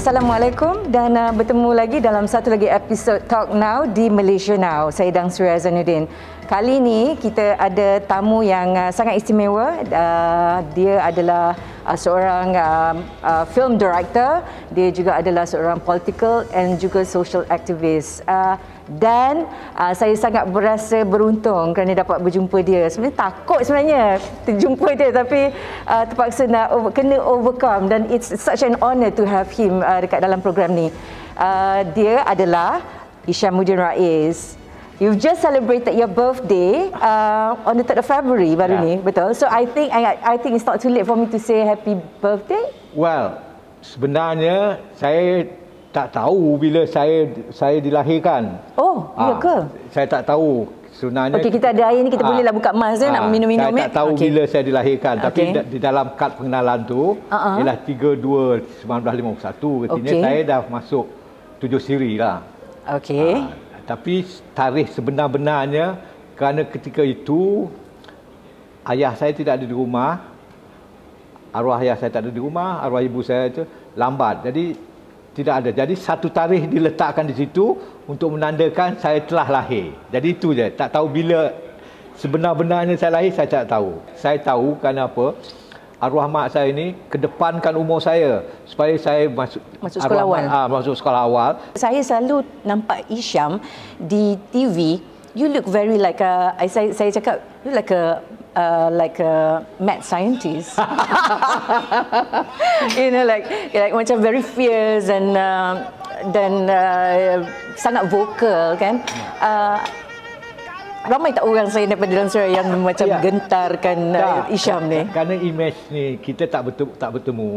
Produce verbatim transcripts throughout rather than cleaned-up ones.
Assalamualaikum dan uh, bertemu lagi dalam satu lagi episod Talk Now di Malaysia Now. Saya Dang Suria Zainuddin. Kali ini kita ada tamu yang uh, sangat istimewa. Uh, dia adalah uh, seorang uh, uh, film director. Dia juga adalah seorang political and juga social activist. Uh, dan uh, saya sangat berasa beruntung kerana dapat berjumpa dia. Sebenarnya takut sebenarnya terjumpa dia, tapi uh, terpaksa nak over, kena overcome, dan it's such an honor to have him uh, dekat dalam program ni. Uh, dia adalah Hishamuddin Rais. You've just celebrated your birthday uh, on the third of February baru yeah. ni, betul? So I think I, I think it's not too late for me to say happy birthday. Well, sebenarnya saya tak tahu bila saya saya dilahirkan. Oh, iya ke? Saya tak tahu. Sebenarnya okey, kita ada air ni, kita aa, bolehlah buka emas je, aa, nak minum-minum. Saya tak tahu okay. bila saya dilahirkan, okay. tapi di dalam kad pengenalan tu uh-huh. ialah tiga dua sembilan belas lima puluh satu, artinya okay. saya dah masuk tujuh siri lah. Okey. Tapi tarikh sebenar-benarnya kerana ketika itu ayah saya tidak ada di rumah, arwah ayah saya tak ada di rumah, arwah ibu saya itu lambat, jadi tidak ada. Jadi satu tarikh diletakkan di situ untuk menandakan saya telah lahir. Jadi itu je. Tak tahu bila sebenar-benarnya saya lahir, saya tak tahu. Saya tahu kerana apa? Arwah mak saya ini kedepankan umur saya supaya saya masuk masuk sekolah awal. Ah, masuk sekolah awal. Saya selalu nampak Hisham di T V. You look very like a, saya saya cakap you like a uh, like a mad scientist. You know, like like macam very fierce and uh, dan uh, sangat vokal kan. Uh, ramai tak orang saya daripada dalam Suria yang macam ya. gentarkan uh, Hisham ni. Kerana image ni kita tak bertemu, tak bertemu,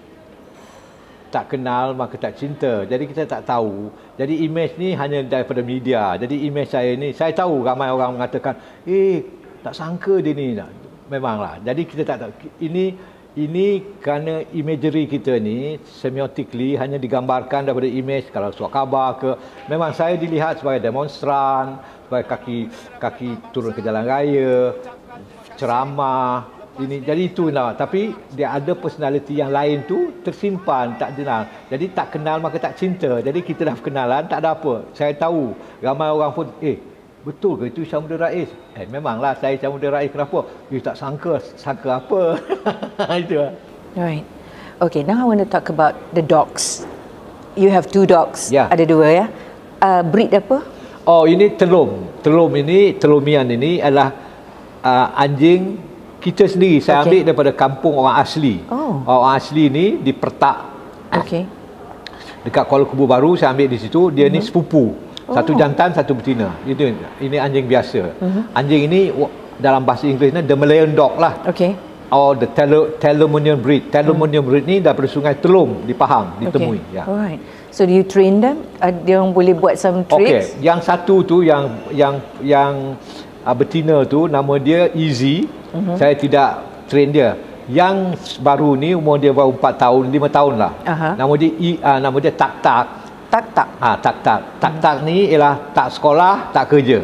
tak kenal maka tak cinta. Jadi kita tak tahu. Jadi image ni hanya daripada media. Jadi image saya ni, saya tahu ramai orang mengatakan, eh tak sangka dia ni. Memanglah. Jadi kita tak tahu. Ini ini kerana imagery kita ni semiotically hanya digambarkan daripada image. Kalau surat khabar ke, memang saya dilihat sebagai demonstran, sebagai kaki kaki turun ke jalan raya, ceramah. Ini jadi itulah, tapi dia ada personality yang lain tu tersimpan, tak kenal. Jadi tak kenal maka tak cinta. Jadi kita dah kenalan, tak ada apa. Saya tahu ramai orang pun, eh betul ke itu Hishamuddin Rais? Eh memanglah saya Hishamuddin Rais. Kenapa? You tak sangka, sangka apa? Itu lah. Right. Okay, now I want to talk about the dogs. You have two dogs. Yeah. Ada dua ya. Uh, breed apa? Oh, ini telum. Telum ini, telumian ini adalah uh, anjing kita sendiri. Saya okay. ambil daripada kampung orang asli. Oh. Orang asli ni di Pertak. Okey. Dekat Kuala Kubu Baru saya ambil di situ. Dia mm-hmm. ni sepupu. Oh. Satu jantan, satu betina. Itu ini anjing biasa. Mm-hmm. Anjing ini dalam bahasa Inggeris ni the Malayan dog lah. Okey. Or the Telumunian breed. Telumunian mm. breed ni daripada Sungai Telum di Pahang ditemui. Okay. Ya. Alright. So do you train them? Uh, dia orang boleh buat some tricks? Okey. Yang satu tu yang yang yang uh, betina tu nama dia Easy. Uh-huh. Saya tidak train dia. Yang baru ni umur dia baru empat tahun, lima tahun lah. Uh-huh. Nama dia uh, nama dia Tak Tak. Tak Tak. Ha, Tak Tak. Tak Tak ni ialah tak sekolah, tak kerja.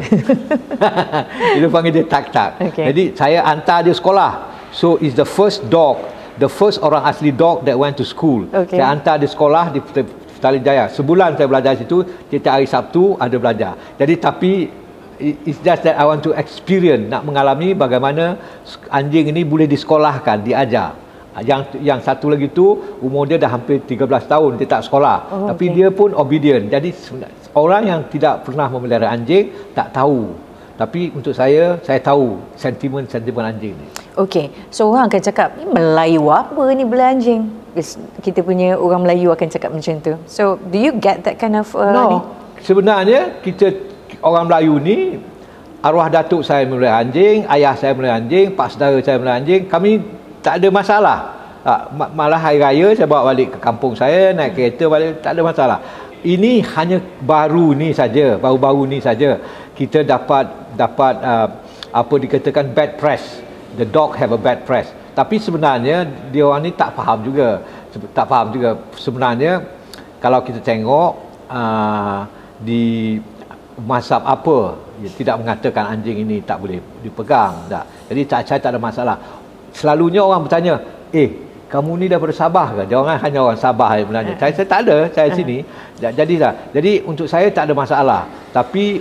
Dia panggil dia Tak Tak. Okay. Jadi saya hantar dia sekolah. So is the first dog, the first orang asli dog that went to school. Okay. Saya hantar dia sekolah di Petaling Jaya. Sebulan saya belajar situ, setiap hari Sabtu ada belajar. Jadi tapi it's just that I want to experience, nak mengalami bagaimana anjing ini boleh disekolahkan, diajar. Yang yang satu lagi tu umur dia dah hampir tiga belas tahun, dia tak sekolah. Oh, tapi okay. dia pun obedient. Jadi orang yang tidak pernah memelihara anjing tak tahu. Tapi untuk saya, saya tahu sentimen-sentimen anjing ni. Okey, so orang akan cakap, ni Melayu apa ni bela anjing? Kita punya orang Melayu akan cakap macam tu. So, do you get that kind of uh, no. ni? Sebenarnya kita orang Melayu ni, arwah datuk saya melihara anjing, ayah saya melihara anjing, pak saudara saya melihara anjing, kami tak ada masalah. Malah hari raya saya bawa balik ke kampung saya, naik kereta balik, tak ada masalah. Ini hanya baru ni saja, baru-baru ni saja kita dapat dapat uh, apa dikatakan bad press. The dog have a bad press. Tapi sebenarnya dia orang ni tak faham juga. Tak faham juga sebenarnya kalau kita tengok uh, di mazhab apa, ya, tidak mengatakan anjing ini tak boleh dipegang, tak. Jadi tak, saya tak ada masalah. Selalunya orang bertanya, eh kamu ni daripada Sabah ke? Jangan hanya orang Sabah yang menanya. Saya, saya tak ada, saya sini. Jadi dah. Jadi untuk saya tak ada masalah. Tapi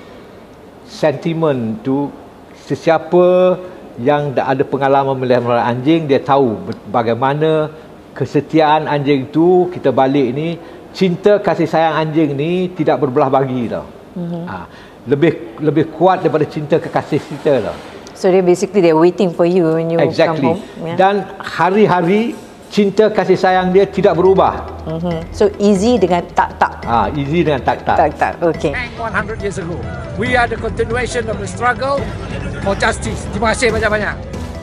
sentimen tu, sesiapa yang dah ada pengalaman melihara anjing, dia tahu bagaimana kesetiaan anjing tu. Kita balik ni, cinta kasih sayang anjing ni tidak berbelah bagi tau. Mm-hmm. Ha, lebih lebih kuat daripada cinta kekasih kita tau. So they basically they're waiting for you when you exactly. come home. Yeah. Dan hari-hari cinta kasih sayang dia tidak berubah. Mm-hmm. So easy dengan tak-tak. Ah, easy dengan tak-tak. Tak-tak. Okay. one hundred years ago, we are the continuation of the struggle for justice. Terima kasih banyak-banyak.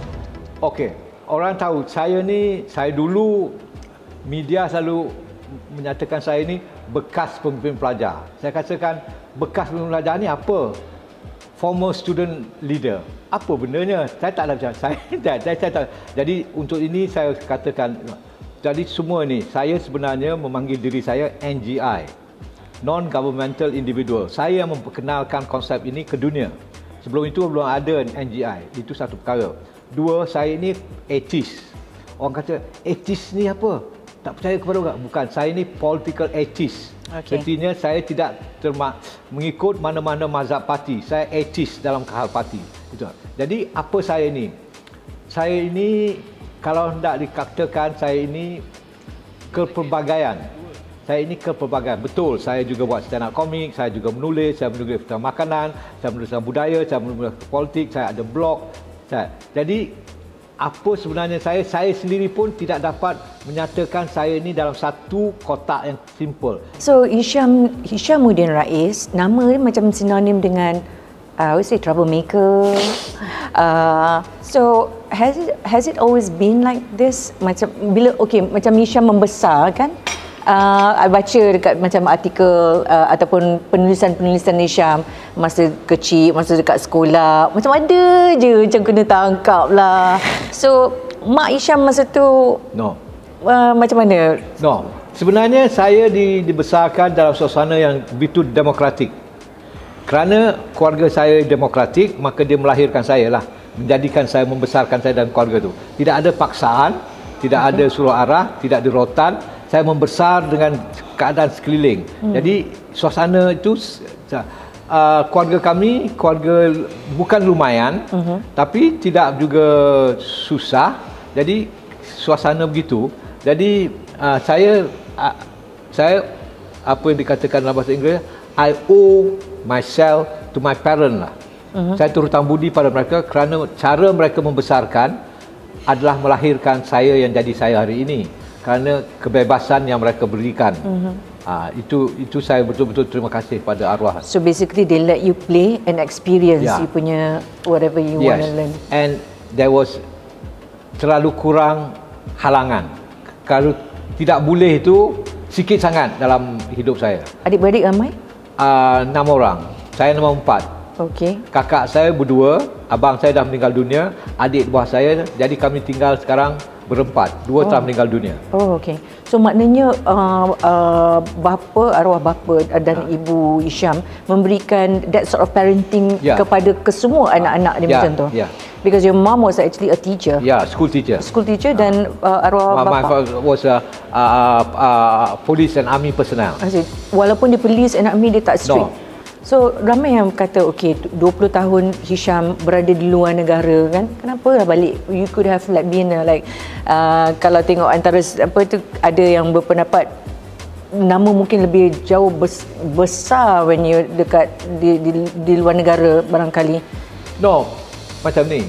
Okay. Orang tahu saya ni, saya dulu media selalu menyatakan saya ni bekas pemimpin pelajar. Saya katakan bekas pemimpin pelajar ni apa? Former student leader. Apa benarnya? Saya tak ada macam saya, saya, saya, saya tak. Jadi untuk ini saya katakan, jadi semua ni saya sebenarnya memanggil diri saya N G I, non-governmental individual. Saya yang memperkenalkan konsep ini ke dunia. Sebelum itu belum ada N G I. Itu satu perkara. Dua, saya ini atheist. Orang kata atheist ni apa? Tak percaya kepada orang? Bukan. Saya ini political atheist. Okay. Artinya saya tidak termak mengikut mana-mana mazhab parti. Saya atheist dalam hal parti. Itu. Jadi apa saya ini? Saya ini kalau hendak dikatakan saya ini kepelbagaian. Saya ini kepelbagaian. Betul, saya juga buat stand up komik, saya juga menulis, saya menulis tentang makanan, saya menulis tentang budaya, saya menulis tentang politik, saya ada blog. Saya. Jadi apa sebenarnya saya, saya sendiri pun tidak dapat menyatakan saya ini dalam satu kotak yang simple. So Hisham Hishamuddin Rais, nama dia macam sinonim dengan uh, I would say troublemaker. Uh, so has it has it always been like this? Macam bila okay, macam Hisham membesar kan? Uh, I baca dekat macam artikel uh, ataupun penulisan-penulisan Hisham masa kecil, masa dekat sekolah, macam ada je macam kena tangkap lah. So mak Hisham masa tu no. Uh, macam mana? No. Sebenarnya saya di, dibesarkan dalam suasana yang begitu demokratik. Kerana keluarga saya demokratik, maka dia melahirkan saya lah, menjadikan saya, membesarkan saya dalam keluarga tu. Tidak ada paksaan, tidak okay. ada suruh arah, tidak ada rotan. Saya membesar dengan keadaan sekeliling. Hmm. Jadi suasana itu uh, keluarga kami keluarga bukan lumayan, uh-huh. tapi tidak juga susah. Jadi suasana begitu. Jadi uh, saya uh, saya apa yang dikatakan dalam bahasa Inggeris, I owe myself to my parent lah. Uh-huh. Saya turutang budi pada mereka kerana cara mereka membesarkan adalah melahirkan saya yang jadi saya hari ini. Kerana kebebasan yang mereka berikan. Mm-hmm. ha, itu itu saya betul-betul terima kasih pada arwah. So basically they let you play and experience yeah. you punya whatever you yes. want to learn. And there was terlalu kurang halangan. Kalau tidak boleh itu sikit sangat dalam hidup saya. Adik-beradik ramai? Uh, enam orang. Saya nombor empat. Okey. Kakak saya berdua, abang saya dah meninggal dunia, adik buah saya, jadi kami tinggal sekarang berempat. Dua oh. telah meninggal dunia. Oh, okey. So maknanya uh, uh, bapa, arwah bapa dan uh. ibu Hisham memberikan that sort of parenting yeah. kepada kesemua anak-anak dia yeah. macam tu. Yeah. Because your mom was actually a teacher. Yeah, school teacher. School teacher uh. dan uh, arwah my, bapa. My father was a uh, uh, police and army personnel. Walaupun dia police and army, dia tak strict. No. So ramai yang kata okey, dua puluh tahun Hisham berada di luar negara kan, kenapa lah balik? You could have like been uh, like uh, kalau tengok antara apa tu, ada yang berpendapat nama mungkin lebih jauh bes, besar when you dekat di, di, di luar negara barangkali. No, macam ni.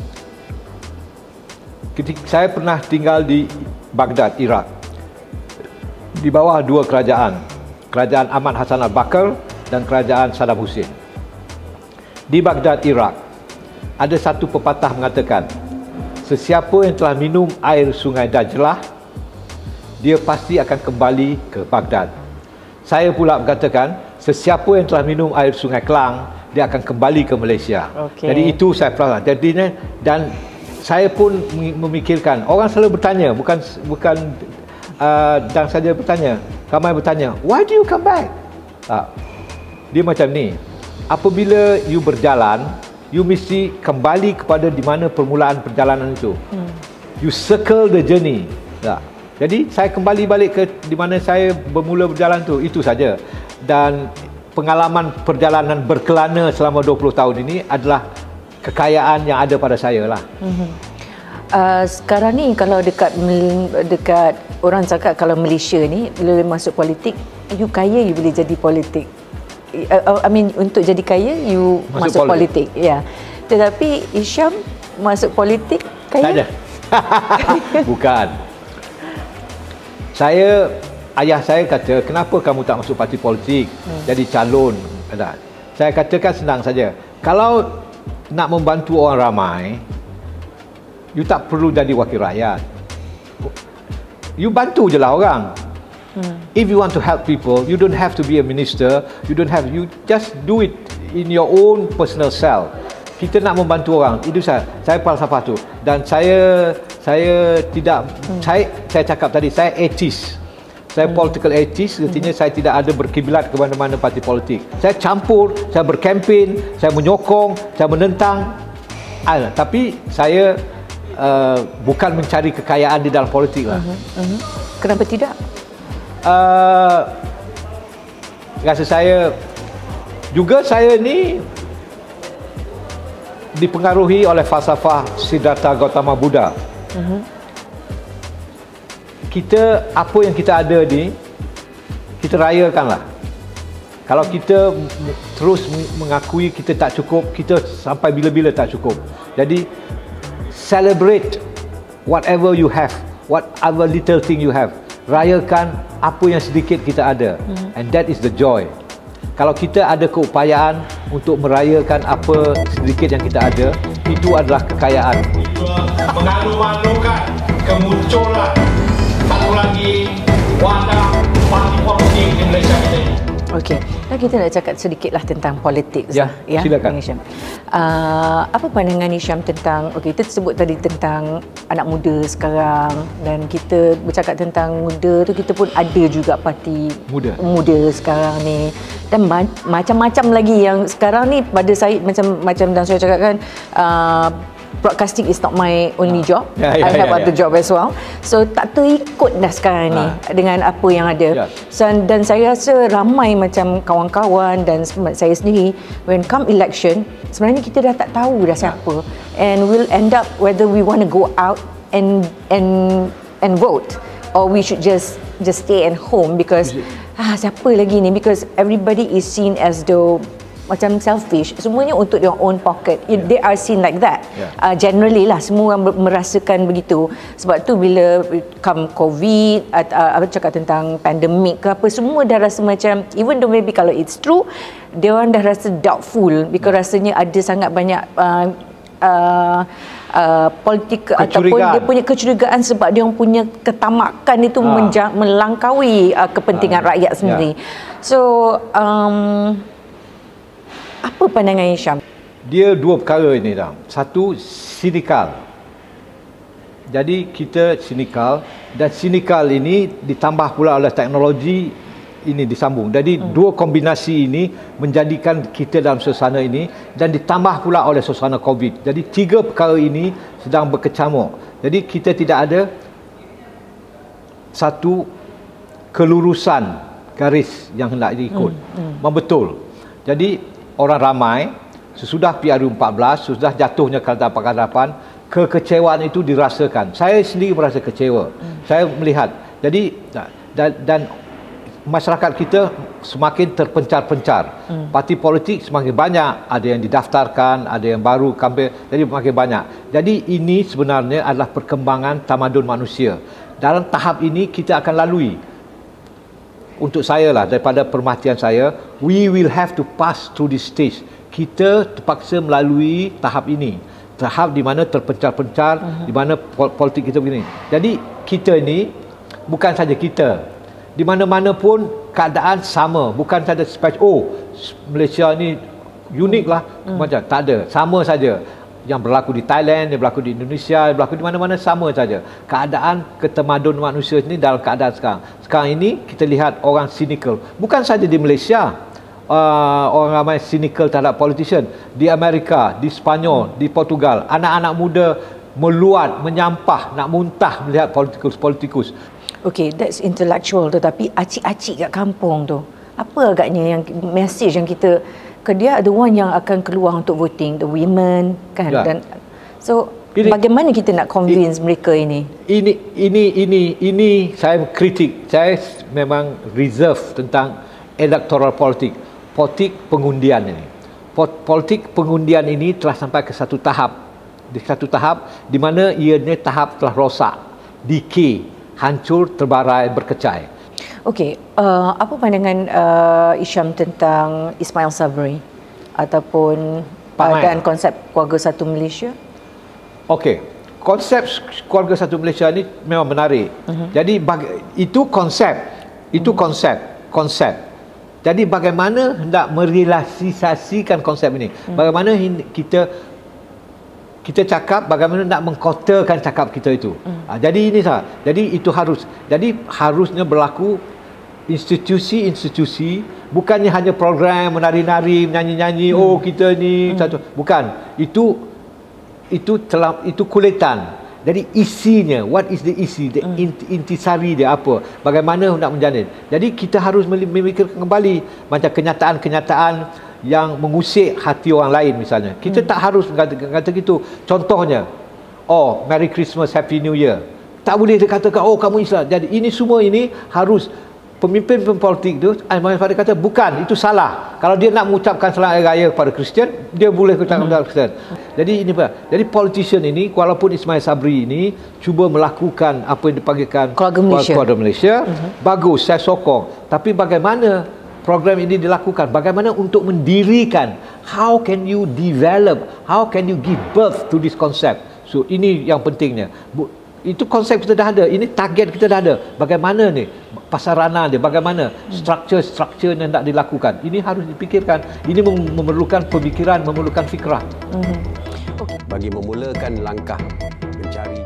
Ketika saya pernah tinggal di Baghdad, Iraq, di bawah dua kerajaan, kerajaan Ahmad Hassan al-Bakr dan kerajaan Saddam Hussein. Di Baghdad, Iraq, ada satu pepatah mengatakan, sesiapa yang telah minum air sungai Dajlah, dia pasti akan kembali ke Baghdad. Saya pula mengatakan, sesiapa yang telah minum air sungai Kelang, dia akan kembali ke Malaysia. Okay. Jadi itu saya pernah. Jadi dan saya pun memikirkan, orang selalu bertanya, bukan bukan uh, dan saja bertanya, ramai bertanya, why do you come back? Uh, Dia macam ni, apabila you berjalan, you mesti kembali kepada di mana permulaan perjalanan itu. Hmm. You circle the journey. Tak. Jadi saya kembali balik ke di mana saya bermula berjalan tu, itu saja. Dan pengalaman perjalanan berkelana selama dua puluh tahun ini adalah kekayaan yang ada pada saya lah. Mm-hmm. Uh, sekarang ni kalau dekat dekat orang cakap kalau Malaysia ni bila masuk politik, you kaya you boleh jadi politik. Uh, I mean untuk jadi kaya you masuk, masuk politik. Ya. Yeah. Tetapi Hisham masuk politik kaya? Tak ada. Bukan. Saya, ayah saya kata, kenapa kamu tak masuk parti politik, hmm. jadi calon? Saya katakan senang saja. Kalau nak membantu orang ramai, you tak perlu jadi wakil rakyat. You bantu je lah orang. Hmm. If you want to help people, you don't have to be a minister. You don't have. You just do it in your own personal self. Kita nak membantu orang, itu saya saya falsafah tu. Dan saya saya tidak hmm. saya saya cakap tadi saya atheist. Saya hmm. political atheist, artinya hmm. saya tidak ada berkiblat ke mana-mana parti politik. Saya campur, saya berkempen, saya menyokong, saya menentang. Ah, tapi saya uh, bukan mencari kekayaan di dalam politik lah. Uh-huh. Uh-huh. Kenapa tidak? Uh, rasa saya juga saya ni dipengaruhi oleh falsafah Siddhartha Gautama Buddha. Uh-huh. Kita, apa yang kita ada ni, kita rayakanlah. Kalau kita terus mengakui kita tak cukup, kita sampai bila-bila tak cukup. Jadi, celebrate whatever you have, whatever little thing you have. Rayakan apa yang sedikit kita ada. Uh-huh. And that is the joy. Kalau kita ada keupayaan untuk merayakan apa sedikit yang kita ada, itu adalah kekayaan. Mengalu-alukan kemunculan satu lagi wadah parti politik di Malaysia ini. Okey, nah kita nak cakap sedikitlah tentang politik. Ya, ya, silakan. Hisham. Uh, apa pandangan Hisham tentang, okey, kita sebut tadi tentang anak muda sekarang, dan kita bercakap tentang muda tu, kita pun ada juga parti muda, muda sekarang ni. Dan ma- macam-macam lagi yang sekarang ni pada saya, macam macam dan saya cakap kan, uh, broadcasting is not my only job. Ya, ya, I have ya, other ya. job as well. So tak terikut dah sekarang ni ha. dengan apa yang ada. Ya. So, dan saya rasa ramai macam kawan-kawan dan saya sendiri, when come election, sebenarnya kita dah tak tahu dah siapa. And we'll end up whether we want to go out and and and vote, or we should just just stay at home because ah siapa lagi ni, because everybody is seen as though macam selfish, semuanya untuk their own pocket. Yeah. They are seen like that. Yeah. Uh, generally lah, semua orang merasakan begitu. Sebab tu bila come COVID, uh, apa cakap tentang pandemik ke apa, semua dah rasa macam, even though maybe kalau it's true, dia orang dah rasa doubtful because rasanya ada sangat banyak uh, uh, uh, politik ataupun dia punya kecurigaan sebab dia orang punya ketamakan itu ah. menja- melangkaui uh, kepentingan ah. rakyat sendiri. Yeah. So um, apa pandangan Hisham? Dia dua perkara ini dah. Satu, sinikal. Jadi kita sinikal, dan sinikal ini ditambah pula oleh teknologi ini disambung. Jadi hmm. dua kombinasi ini menjadikan kita dalam suasana ini, dan ditambah pula oleh suasana COVID. Jadi tiga perkara ini sedang berkecamuk. Jadi kita tidak ada satu kelurusan garis yang hendak diikut. Hmm. Hmm. Membetul. Jadi orang ramai sesudah P R U empat belas, sesudah jatuhnya kadapan-kadapan, kekecewaan itu dirasakan. Saya sendiri merasa kecewa. Hmm. Saya melihat. Jadi dan, dan masyarakat kita semakin terpencar-pencar. Hmm. Parti politik semakin banyak, ada yang didaftarkan, ada yang baru kembali, jadi semakin banyak. Jadi ini sebenarnya adalah perkembangan tamadun manusia. Dalam tahap ini kita akan lalui. Untuk saya lah, daripada permatian saya, we will have to pass through this stage. Kita terpaksa melalui tahap ini. Tahap di mana terpencar-pencar, uh-huh. di mana politik kita begini. Jadi kita ni, bukan saja kita, di mana-mana pun keadaan sama. Bukan saja spesial, oh Malaysia ni unik lah, uh-huh. macam tak ada, sama saja. Yang berlaku di Thailand, yang berlaku di Indonesia, yang berlaku di mana-mana sama saja. Keadaan ketemadunan manusia ini dalam keadaan sekarang. Sekarang ini kita lihat orang cynical. Bukan saja di Malaysia, uh, orang ramai cynical terhadap politician. Di Amerika, di Spanyol, di Portugal, anak-anak muda meluat, menyampah, nak muntah melihat politikus-politikus. Okay, that's intellectual, tetapi acik-acik kat kampung tu, apa agaknya yang message yang kita ke dia, the one yang akan keluar untuk voting, the women kan, ya. Dan so ini, bagaimana kita nak convince ini, mereka ini? Ini ini ini ini saya kritik. Saya memang reserve tentang electoral politik, politik pengundian ini. Politik pengundian ini telah sampai ke satu tahap, di satu tahap di mana ianya tahap telah rosak, decay, hancur, terbarai, berkecai. Okey, uh, apa pandangan uh, Isham tentang Ismail Sabri ataupun uh, dan konsep keluarga satu Malaysia? Okey, konsep keluarga satu Malaysia ni memang menarik. Uh-huh. Jadi bag- itu konsep, itu uh-huh. konsep, konsep. Jadi bagaimana hendak merealisasikan konsep ini? Uh-huh. Bagaimana kita kita cakap, bagaimana nak mengkotakan cakap kita itu. Hmm. Ha, jadi ini sah. Jadi itu harus. Jadi harusnya berlaku institusi-institusi, bukannya hanya program menari-nari, menyanyi-nyanyi, hmm. oh kita ni hmm. satu. Bukan. Itu itu telah itu kulitan. Jadi isinya, what is the isi, the hmm. intisari dia apa? Bagaimana nak menjalin. Jadi kita harus memikirkan kembali macam kenyataan-kenyataan yang mengusik hati orang lain misalnya. Kita hmm. tak harus kata, kata gitu. Contohnya, oh, Merry Christmas, Happy New Year. Tak boleh dia katakan, oh kamu Islam. Jadi ini semua ini harus pemimpin politik tu, Ahmad Farid kata, bukan, itu salah. Kalau dia nak mengucapkan selamat hari raya kepada Kristian, dia boleh ucapkan kepada hmm. Kristian. Jadi ini apa? Jadi politician ini, walaupun Ismail Sabri ini cuba melakukan apa yang dipanggilkan keluarga Malaysia, keluarga Malaysia uh-huh. bagus, saya sokong. Tapi bagaimana program ini dilakukan, bagaimana untuk mendirikan, how can you develop, how can you give birth to this concept. So ini yang pentingnya. Itu konsep kita dah ada, ini target kita dah ada. Bagaimana ni pasarana dia, bagaimana struktur-struktur yang nak dilakukan, ini harus dipikirkan. Ini memerlukan pemikiran, memerlukan fikrah. Mm-hmm. Okay. Bagi memulakan langkah mencari.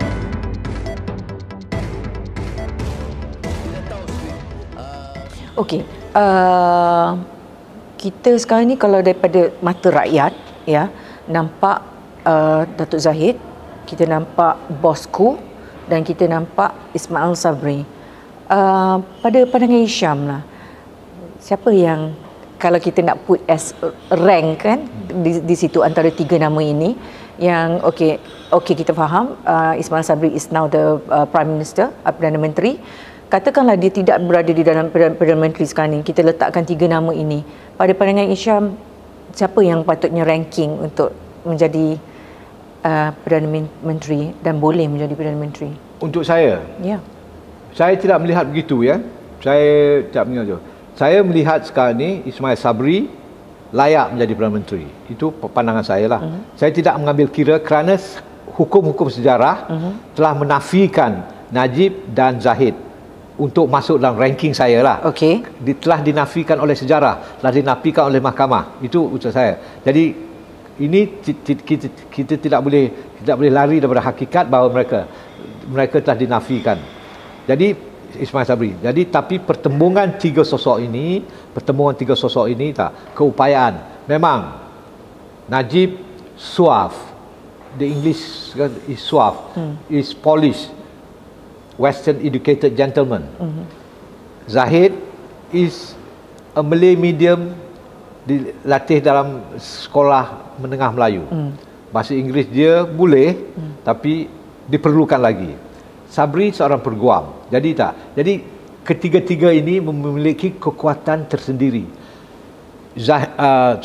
Okey, uh, kita sekarang ni kalau daripada mata rakyat, ya, nampak uh, Datuk Zahid, kita nampak Bosku dan kita nampak Ismail Sabri. Uh, pada pandangan Isham lah, siapa yang kalau kita nak put as rank kan di, di situ antara tiga nama ini, yang okey, okey kita faham uh, Ismail Sabri is now the uh, Prime Minister, uh, Perdana Menteri. Katakanlah dia tidak berada di dalam Perdana Menteri sekarang ni, kita letakkan tiga nama ini. Pada pandangan Isham, siapa yang patutnya ranking untuk menjadi uh, Perdana Menteri dan boleh menjadi Perdana Menteri? Untuk saya? Ya. Saya tidak melihat begitu ya. Saya tidak melihat begitu. Saya melihat sekarang ni Ismail Sabri layak menjadi Perdana Menteri. Itu pandangan saya lah. Uh-huh. Saya tidak mengambil kira kerana hukum-hukum sejarah uh-huh. telah menafikan Najib dan Zahid untuk masuk dalam ranking saya lah. Okey. Telah dinafikan oleh sejarah, telah dinafikan oleh mahkamah. Itu ucapan saya. Jadi ini kita, kita tidak boleh tidak boleh lari daripada hakikat bahawa mereka mereka telah dinafikan. Jadi Ismail Sabri. Jadi tapi pertembungan tiga sosok ini, pertembungan tiga sosok ini tak keupayaan. Memang Najib suave. The English is suave, hmm. is polished. Western educated gentleman. Mm-hmm. Zahid is a Malay medium, dilatih dalam sekolah menengah Melayu. Mm. Bahasa Inggeris dia boleh, mm. tapi diperlukan lagi. Sabri seorang perguam. Jadi tak. Jadi ketiga-tiga ini memiliki kekuatan tersendiri. Zah, uh,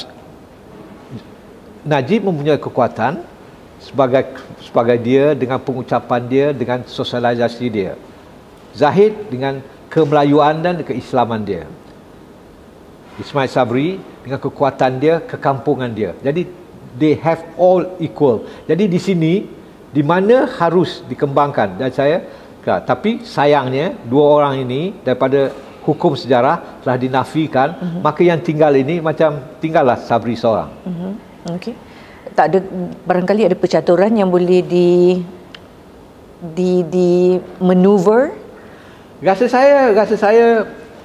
Najib mempunyai kekuatan sebagai sebagai dia dengan pengucapan dia, dengan sosialisasi dia. Zahid dengan kemelayuan dan keislaman dia. Ismail Sabri dengan kekuatan dia, kekampungan dia. Jadi they have all equal. Jadi di sini di mana harus dikembangkan, dan saya tapi sayangnya dua orang ini daripada hukum sejarah telah dinafikan, uh-huh. maka yang tinggal ini macam tinggallah Sabri seorang. Uh-huh. Okey. Tak ada, barangkali ada percaturan yang boleh di di di maneuver. Rasa saya, rasa saya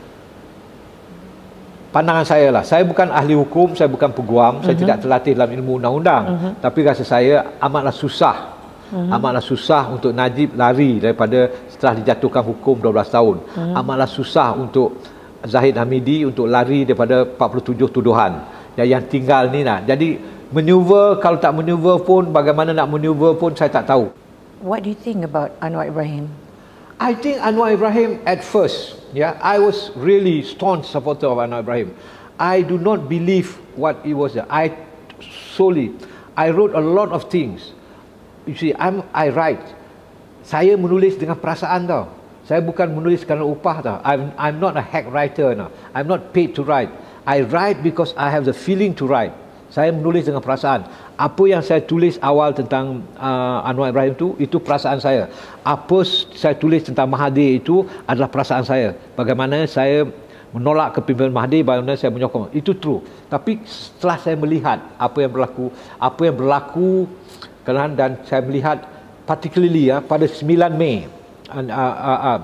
pandangan saya lah. Saya bukan ahli hukum, saya bukan peguam, uh-huh. saya tidak terlatih dalam ilmu undang-undang. Uh-huh. Tapi rasa saya amatlah susah Mm-hmm. Amatlah susah untuk Najib lari daripada setelah dijatuhkan hukum dua belas tahun. Mm-hmm. Amatlah susah untuk Zahid Hamidi untuk lari daripada empat puluh tujuh tuduhan. Yang, yang tinggal ni lah. Jadi maneuver, kalau tak maneuver pun, bagaimana nak maneuver pun saya tak tahu. What do you think about Anwar Ibrahim? I think Anwar Ibrahim at first, yeah, I was really staunch supporter of Anwar Ibrahim. I do not believe what it was. I solely, I wrote a lot of things. You see, I'm, I write. Saya menulis dengan perasaan tau. Saya bukan menulis kerana upah tau. I'm, I'm not a hack writer now. I'm not paid to write. I write because I have the feeling to write. Saya menulis dengan perasaan. Apa yang saya tulis awal tentang uh, Anwar Ibrahim itu, itu perasaan saya. Apa saya tulis tentang Mahathir itu adalah perasaan saya. Bagaimana saya menolak kepimpinan Mahathir, bagaimana saya menyokong. Itu true. Tapi setelah saya melihat apa yang berlaku, apa yang berlaku, dan saya melihat particularly ya, pada sembilan Mei, uh, uh, uh,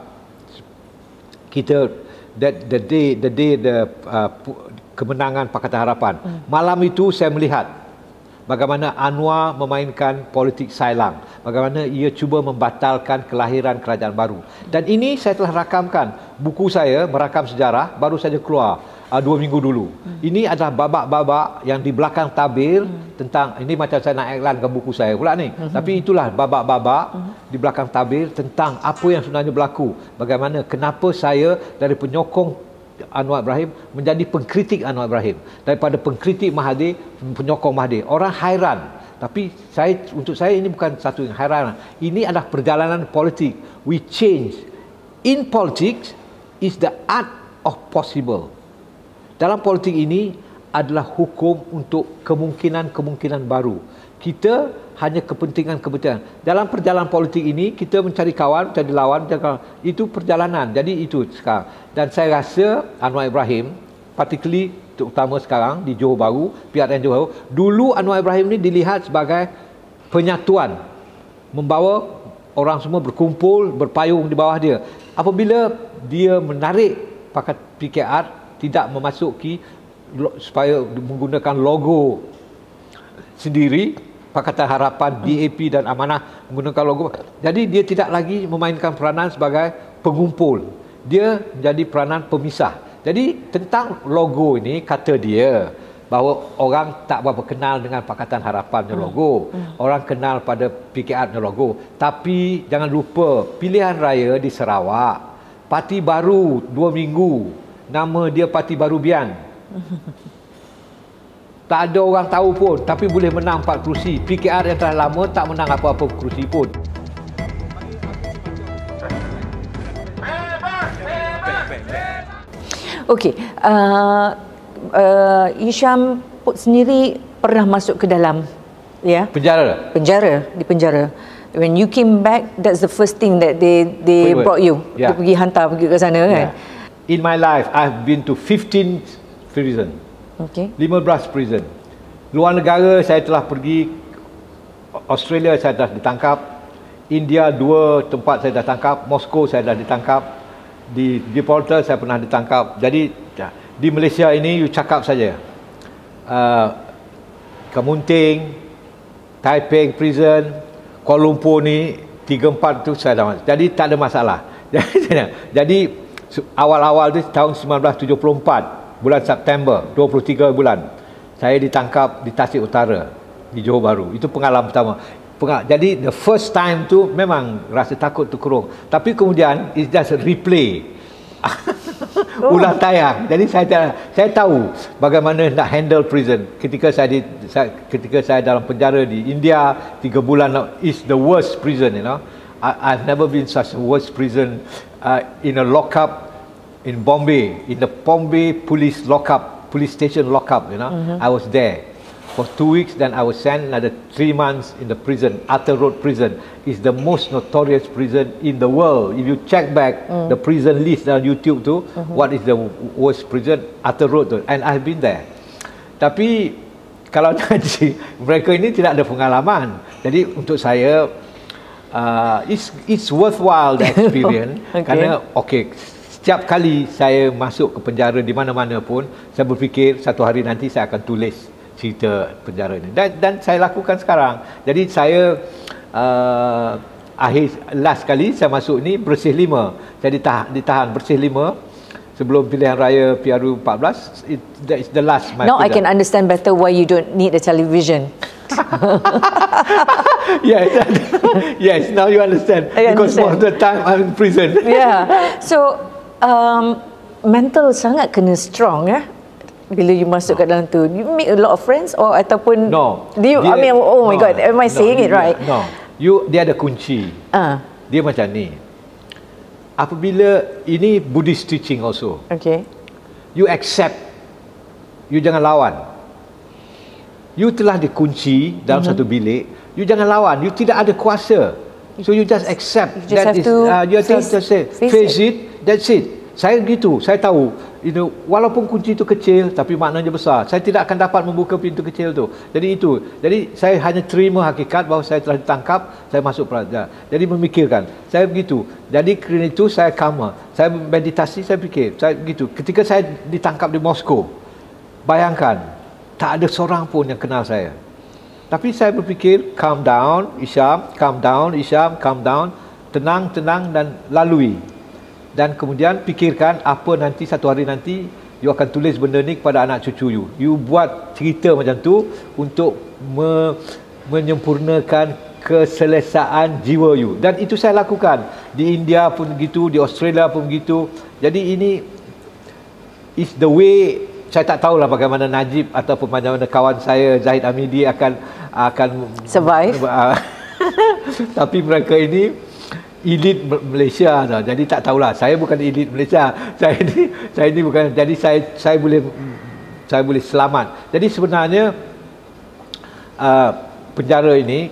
kita, that the day, the day the uh, kemenangan Pakatan Harapan. Hmm. Malam itu saya melihat bagaimana Anwar memainkan politik sailang. Bagaimana ia cuba membatalkan kelahiran kerajaan baru. Dan ini saya telah rakamkan. Buku saya, Merakam Sejarah, baru saja keluar uh, dua minggu dulu. Hmm. Ini adalah babak-babak yang di belakang tabir hmm. tentang, ini macam saya nak iklankan buku saya pula ni. Hmm. Tapi itulah babak-babak hmm. di belakang tabir tentang apa yang sebenarnya berlaku. Bagaimana, kenapa saya dari penyokong Anwar Ibrahim menjadi pengkritik Anwar Ibrahim, daripada pengkritik Mahathir, penyokong Mahathir. Orang hairan, tapi saya, untuk saya ini bukan satu yang hairan. Ini adalah perjalanan politik. We change. In politics is the art of possible. Dalam politik ini adalah hukum untuk kemungkinan-kemungkinan baru. Kita hanya kepentingan-kepentingan. Dalam perjalanan politik ini, kita mencari kawan, mencari lawan, mencari kawan. Itu perjalanan. Jadi itu sekarang. Dan saya rasa Anwar Ibrahim, particularly terutama sekarang di Johor Bahru, P R N Johor, dulu Anwar Ibrahim ini dilihat sebagai penyatuan. Membawa orang semua berkumpul, berpayung di bawah dia. Apabila dia menarik pakat P K R, tidak memasuki supaya menggunakan logo sendiri, Pakatan Harapan, D A P dan Amanah menggunakan logo. Jadi dia tidak lagi memainkan peranan sebagai pengumpul. Dia menjadi peranan pemisah. Jadi tentang logo ini, kata dia bahawa orang tak berapa kenal dengan Pakatan Harapan punya logo. Orang kenal pada P K R punya logo. Tapi jangan lupa, pilihan raya di Sarawak, parti baru dua minggu, nama dia Parti Baru Bian. Tak ada orang tahu pun, tapi boleh menang empat kerusi. P K R yang telah lama tak menang apa-apa kerusi pun. Okey, uh, uh, Hisham sendiri pernah masuk ke dalam, ya? Penjara. Penjara, di penjara. When you came back, that's the first thing that they they wait, wait. brought you. Yeah. Dia pergi hantar pergi ke sana, kan? Yeah. In my life, I've been to fifteen prison. Okay. lima belas prison. Luar negara saya telah pergi, Australia saya telah ditangkap, India dua tempat saya dah tangkap, Moskow saya dah ditangkap, di Gibraltar saya pernah ditangkap. Jadi di Malaysia ini you cakap saja. Uh, Kemunting, Taipei Prison, Kuala Lumpur ni tiga empat tu saya dah masuk. Jadi tak ada masalah. Jadi awal-awal tu tahun sembilan belas tujuh puluh empat, bulan September, dua puluh tiga bulan, saya ditangkap di Tasik Utara, di Johor Bahru. Itu pengalaman pertama. Pengal Jadi the first time tu memang rasa takut terkurung. Tapi kemudian it's just a replay. Oh. Ulang tayang. Jadi saya saya tahu bagaimana nak handle prison. Ketika saya di saya, ketika saya dalam penjara di India tiga bulan, is the worst prison, you know. I, I've never been such a worst prison uh, in a lockup in Bombay, in the Bombay police lockup, police station lockup, you know. Mm-hmm. I was there for two weeks, then I was sent another three months in the prison. Arthur Road Prison is the most notorious prison in the world. If you check back mm. the prison list on YouTube tu, mm-hmm. what is the worst prison? Arthur Road tu. And I've been there. Tapi kalau nanti mereka ini tidak ada pengalaman. Jadi untuk saya, uh, it's it's worthwhile the experience. Okay. Karena okay, setiap kali saya masuk ke penjara di mana-mana pun, saya berfikir satu hari nanti saya akan tulis cerita penjara ini. Dan, dan saya lakukan sekarang. Jadi saya uh, akhir last kali saya masuk ni bersih lima. Saya ditahan, ditahan bersih lima sebelum pilihan raya P R U empat belas. It, that is the last. Now I can understand better why you don't need a television. yes, yes. Now you understand I because understand. most of the time I'm in prison. Yeah. So um, mental sangat kena strong ya. Bila you masuk no. kat dalam tu, you make a lot of friends or ataupun no. Do you? Dia, I mean, oh my no, God, am I no, saying it dia, right? No. You, dia ada kunci. Ah. Dia macam ni. Apabila ini Buddhist teaching also. Okay. You accept. You jangan lawan. You telah dikunci dalam mm-hmm. satu bilik. You jangan lawan. You tidak ada kuasa. So you just accept. You just that have is, to uh, you face, just say, face, face it. it. That's it. Saya gitu. Saya tahu. You know, walaupun kunci itu kecil, tapi maknanya besar. Saya tidak akan dapat membuka pintu kecil tu. Jadi itu. Jadi saya hanya terima hakikat bahawa saya telah ditangkap. Saya masuk pelajar. Jadi memikirkan. Saya begitu. Jadi kerana itu saya karma. Saya meditasi. Saya fikir. Saya begitu. Ketika saya ditangkap di Moskow, bayangkan tak ada seorang pun yang kenal saya. Tapi saya berfikir, calm down, Isham, calm down, Isham, calm down, tenang, tenang dan lalui. Dan kemudian fikirkan apa nanti satu hari nanti you akan tulis benda ni kepada anak cucu you. You buat cerita macam tu untuk me, menyempurnakan keselesaan jiwa you. Dan itu saya lakukan. Di India pun begitu, di Australia pun begitu. Jadi ini is the way. Saya tak tahulah bagaimana Najib ataupun bagaimana kawan saya Zahid Amidi akan akan survive. Tapi mereka ini elit Malaysia dah. Jadi tak tahulah. Saya bukan elit Malaysia. Saya ini saya ini bukan. Jadi saya saya boleh saya boleh selamat. Jadi sebenarnya uh, penjara ini,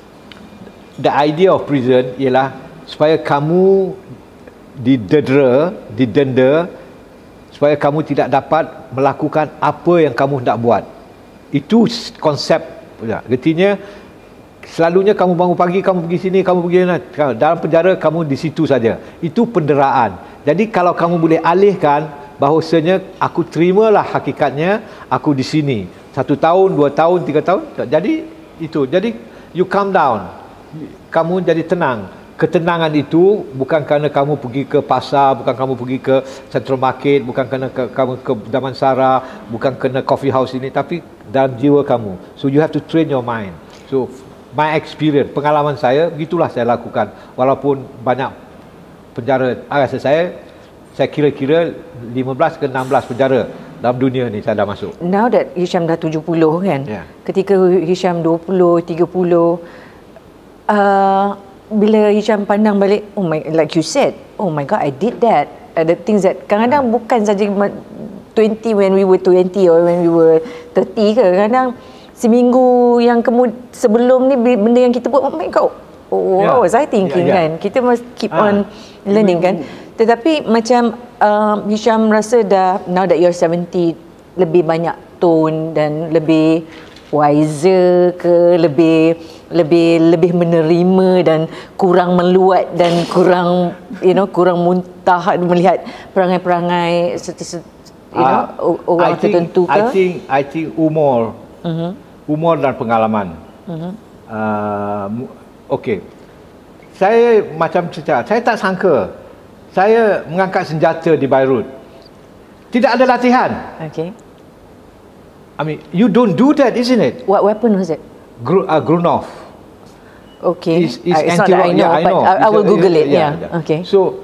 the idea of prison ialah supaya kamu didedera, didenda, supaya kamu tidak dapat melakukan apa yang kamu hendak buat. Itu konsep. Artinya selalunya kamu bangun pagi, kamu pergi sini, kamu pergi sana. Dalam penjara kamu di situ saja. Itu penderaan. Jadi kalau kamu boleh alihkan bahawasanya aku terimalah hakikatnya aku di sini. Satu tahun, dua tahun, tiga tahun. Jadi itu. Jadi you calm down. Kamu jadi tenang. Ketenangan itu bukan kerana kamu pergi ke pasar, bukan kamu pergi ke Central Market, bukan kerana ke, kamu ke Damansara, bukan kerana coffee house ini, tapi dalam jiwa kamu. So you have to train your mind. So my experience, pengalaman saya, begitulah saya lakukan. Walaupun banyak penjara, rasa saya, saya kira-kira lima belas ke enam belas penjara dalam dunia ni saya dah masuk. Now that Hisham dah tujuh puluh kan, yeah. Ketika Hisham dua puluh, tiga puluh, uh, bila Hisham pandang balik, oh my, like you said, oh my God, I did that. Ada uh, things that kadang-kadang bukan saja twenty when we were twenty or when we were thirty ke. Kadang seminggu yang kemud sebelum ni benda yang kita buat, oh my God, oh, yeah. What was I thinking yeah, yeah. kan? Kita must keep ah. on learning kan. Tetapi macam uh, Hisham rasa dah, now that you're seventy, lebih banyak tone dan lebih wiser ke, lebih lebih lebih menerima dan kurang meluat dan kurang you know kurang muntah melihat perangai-perangai you know uh, orang think, tertentu ke? I think I think umur uh-huh. umur dan pengalaman. Uh-huh. Uh, Okey. Saya macam cakap, saya tak sangka saya mengangkat senjata di Beirut. Tidak ada latihan. Okay. I mean, you don't do that, isn't it? What weapon was it? Gru, uh, Grunov. Okay. It's, it's, uh, it's not that I know, yeah, I but know. I, I will a, Google it. Yeah, Yeah. yeah. Okay. So,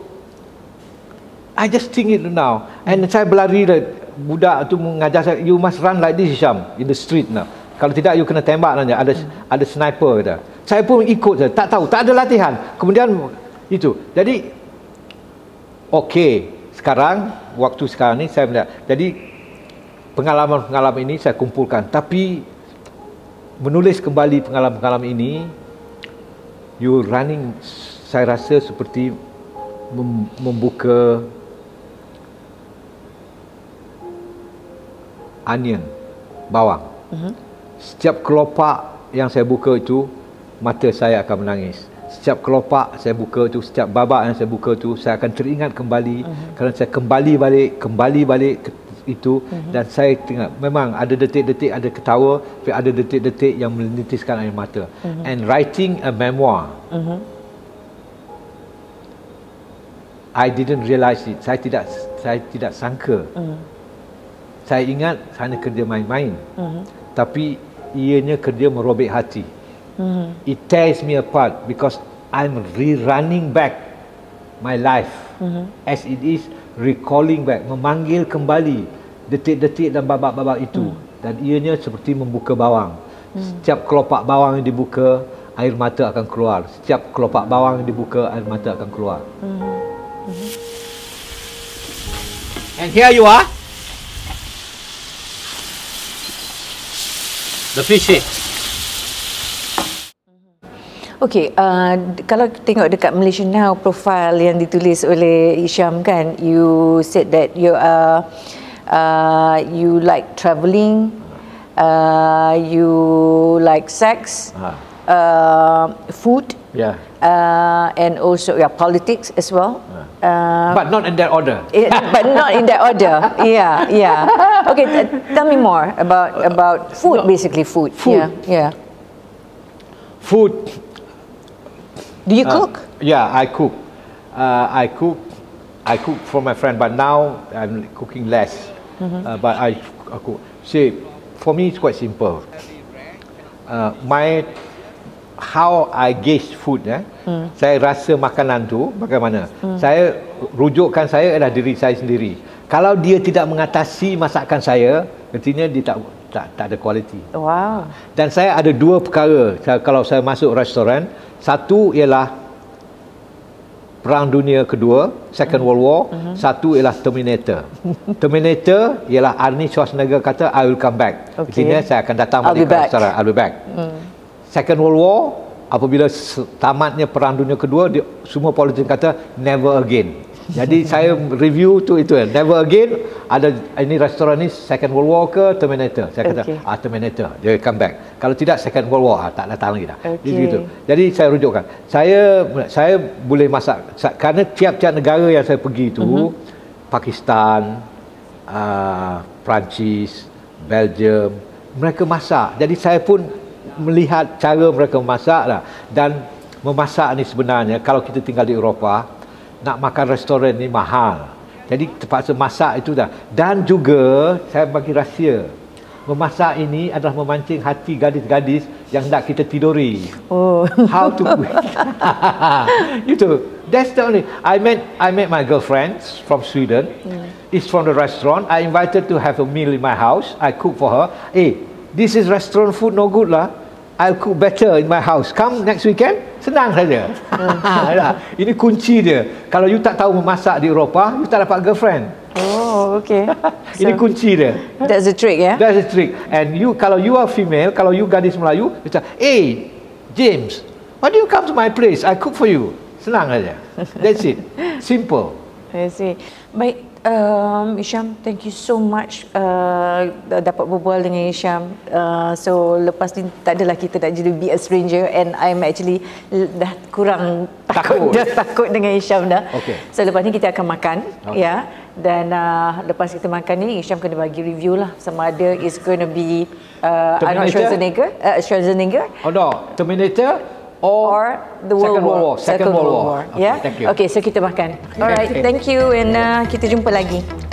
I just think it now. And hmm. saya berlari, budak tu mengajar saya, you must run like this, Hisham, in the street now. Kalau tidak, you kena tembak saja. Ada hmm. ada sniper kata. Saya pun ikut saja. Tak tahu, tak ada latihan. Kemudian itu. Jadi, okey. Sekarang, waktu sekarang ni saya melihat. Jadi, pengalaman-pengalaman ini saya kumpulkan. Tapi, menulis kembali pengalaman-pengalaman ini, you running, saya rasa seperti mem membuka onion, bawang. Uh-huh. Setiap kelopak yang saya buka itu, mata saya akan menangis. Setiap kelopak saya buka itu, setiap babak yang saya buka itu, saya akan teringat kembali. Uh-huh. Kerana saya kembali balik, kembali balik, itu mm-hmm. dan saya tengok memang ada detik-detik ada ketawa, tapi ada detik-detik yang menitiskan air mata. Mm-hmm. And writing a memoir, mm-hmm. I didn't realise it. Saya tidak saya tidak sangka. Mm-hmm. Saya ingat hanya kerja main-main, mm-hmm. tapi ianya kerja merobek hati. Mm-hmm. It tears me apart because I'm rerunning back my life mm-hmm. as it is, recalling back, memanggil kembali detik-detik dan babak-babak itu mm. dan ianya seperti membuka bawang. Mm. Setiap kelopak bawang yang dibuka, air mata akan keluar. Setiap kelopak bawang yang dibuka, air mata akan keluar. Mm. Mm-hmm. And here you are, the fishing. Okey, uh, kalau tengok dekat Malaysia Now profile yang ditulis oleh Hisham kan, you said that you are uh, you like travelling, uh, you like sex, uh. Uh, food, yeah, uh, and also yeah, politics as well. Uh. Uh, but not in that order. It, but not in that order. Yeah, yeah. Okay, t- tell me more about about food. No, basically, food. Food. Yeah, yeah. Food. Do you cook? Uh, yeah, I cook. Uh, I cook. I cook for my friend, but now I'm cooking less. Mm-hmm. Uh, but I, I cook. See, for me it's quite simple. Uh, my how I gauge food, eh? Mm. Saya rasa makanan tu bagaimana? Mm. Saya rujukkan saya adalah diri saya sendiri. Kalau dia tidak mengatasi masakan saya, artinya dia tak tak, tak ada kualiti. Wow. Dan saya ada dua perkara kalau saya masuk restoran. Satu ialah Perang Dunia Kedua, Second World War. Mm-hmm. Satu ialah Terminator. Terminator ialah Arnold Schwarzenegger kata I will come back. Okay. Artinya saya akan datang balik ke restoran. I'll be back. Mm. Second World War, apabila tamatnya Perang Dunia Kedua, dia, semua politik kata never again. Jadi saya review tu itu kan, never again. Ada ini restoran ni Second World War ke Terminator? Saya kata okay. ah Terminator, dia come back. Kalau tidak Second World War, ah, tak datang lagi dah. Okay. Gitu. Jadi saya rujukkan. Saya saya boleh masak kerana tiap-tiap negara yang saya pergi tu, uh-huh. Pakistan, uh, Perancis, Belgium, mereka masak. Jadi saya pun melihat cara mereka memasak lah. Dan memasak ni sebenarnya kalau kita tinggal di Eropah, nak makan restoran ni mahal. Jadi terpaksa masak itu dah. Dan juga saya bagi rahsia, memasak ini adalah memancing hati gadis-gadis yang nak kita tiduri. Oh. How to cook. Itu. That's the only. I met I met my girlfriend from Sweden. Mm. It's from the restaurant. I invited to have a meal in my house. I cook for her. Eh, this is restaurant food no good lah. I'll cook better in my house. Come next weekend, senang saja. Ini kunci dia. Kalau you tak tahu memasak di Eropah, you tak dapat girlfriend. Oh, okay. Ini so, kunci dia. That's the trick, yeah? That's the trick. And you, kalau you are female, kalau you gadis Melayu, you say, hey, James, why do you come to my place? I cook for you. Senang saja. That's it. Simple. I see. Baik. Um, Hisham, thank you so much uh, dapat berbual dengan Hisham. Uh, so lepas ni tak adalah kita nak jadi be a stranger, and I'm actually dah kurang takut, takut. dah takut dengan Hisham dah. Okay. So lepas ni kita akan makan, okay. ya. Dan uh, lepas kita makan ni, Hisham kena bagi review lah sama ada it's going to be uh, Arnold Schwarzenegger, uh, Schwarzenegger. Oh no, Terminator. Or, or the World Second War. World War. Second, Second World War. War. Okay, Yeah. thank you. Okay, so kita makan. Alright, thank you, and uh, kita jumpa lagi.